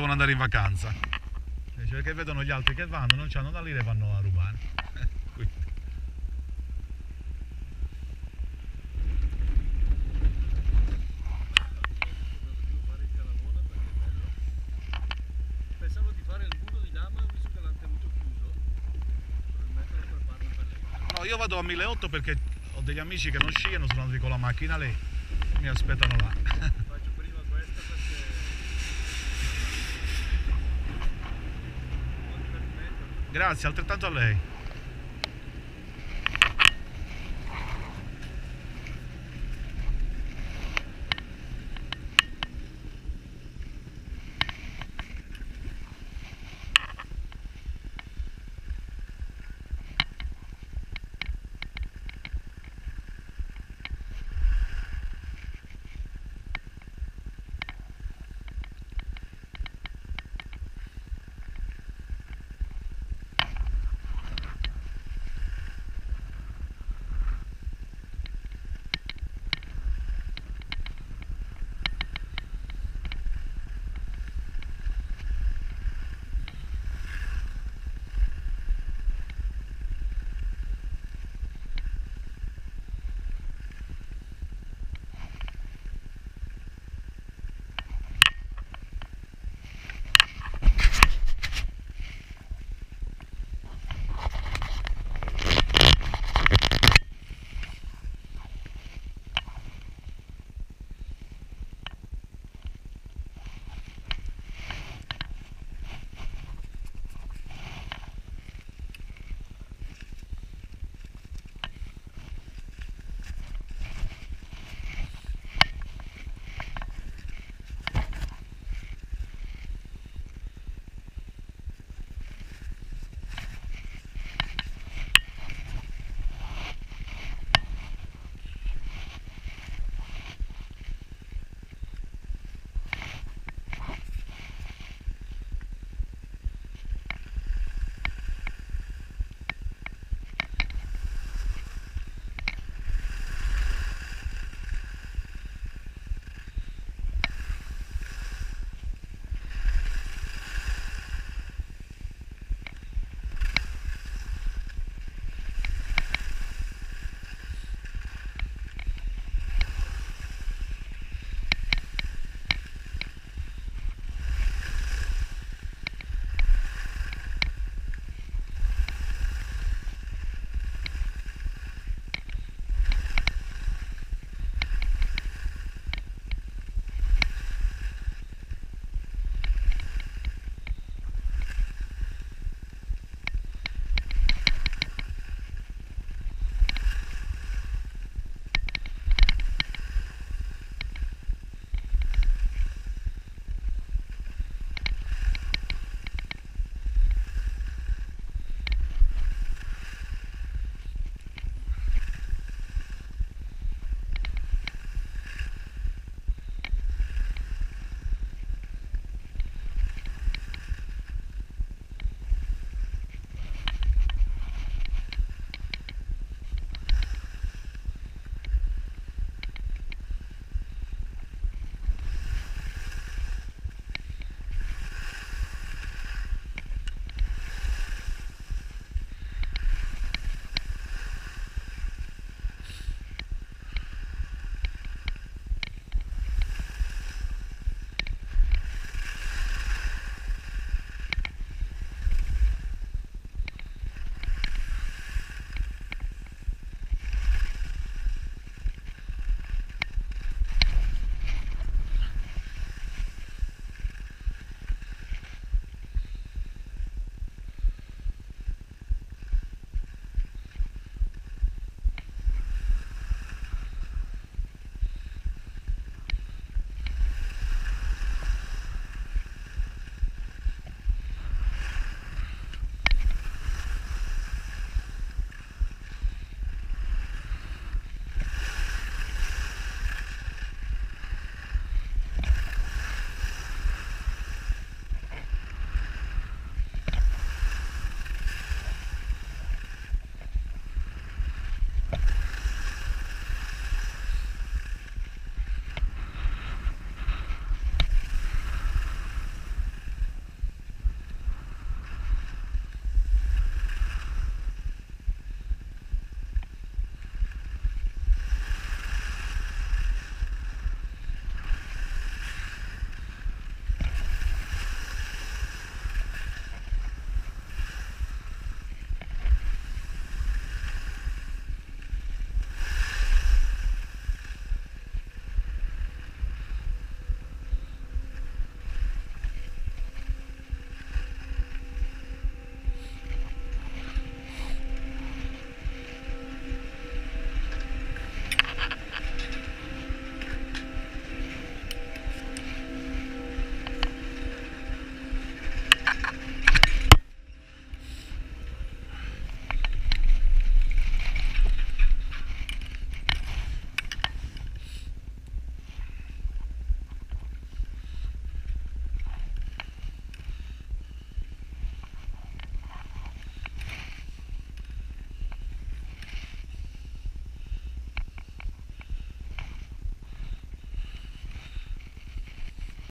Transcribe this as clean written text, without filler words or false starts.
devono andare in vacanza. Perché vedono gli altri che vanno, non c'hanno da lire e vanno a rubare. Quindi. Pensavo di fare il muro di lama, visto che l'hanno tenuto chiuso, per metterlo per farlo per lei. No, io vado a 1800 perché ho degli amici che non sciano, sono andati con la macchina lì, mi aspettano là. Faccio prima questa perché Grazie, altrettanto a lei.